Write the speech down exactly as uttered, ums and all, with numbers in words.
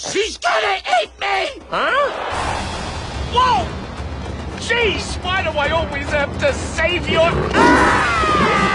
She's gonna eat me! Huh? Whoa! Jeez, why do I always have to save your... Ah!